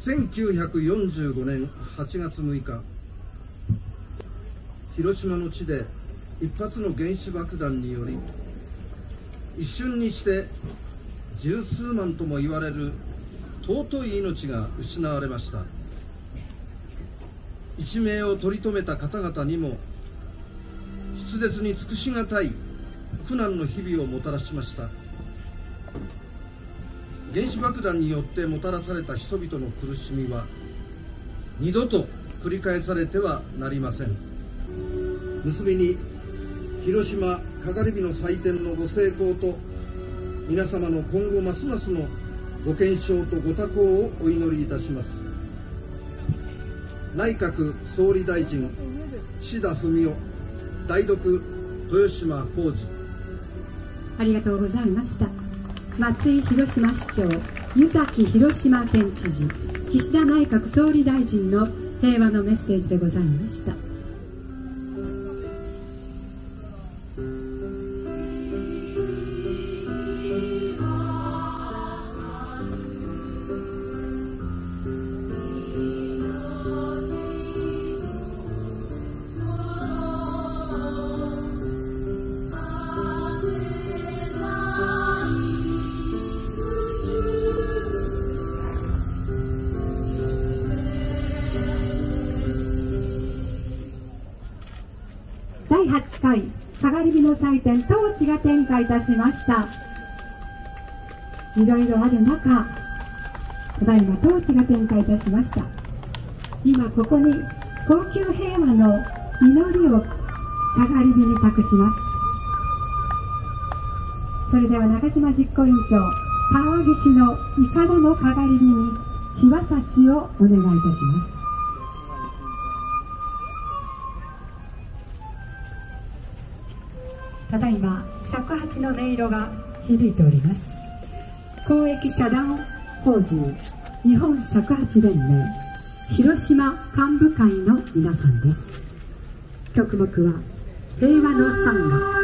1945年8月6日、広島の地で一発の原子爆弾により、一瞬にして十数万とも言われる尊い命が失われました。一命を取り留めた方々にも筆舌に尽くしがたい苦難の日々をもたらしました。原子爆弾によってもたらされた人々の苦しみは二度と繰り返されてはなりません。結びに、広島かがり火の祭典のご成功と皆様の今後ますますのご健勝とご多幸をお祈りいたします。内閣総理大臣岸田文雄代読豊島浩司。 ありがとうございました。松井広島市長、湯崎広島県知事、岸田内閣総理大臣の平和のメッセージでございました。第8回かがり火の祭典トーチが点火いたしました。いろいろある中、ただいまトーチが点火いたしました。今ここに恒久平和の祈りをかがり火に託します。それでは中島実行委員長、川岸の筏のかがり火に火渡しをお願いいたします。ただいま尺八の音色が響いております。公益社団法人日本尺八連盟広島幹部会の皆さんです。曲目は平和の賛歌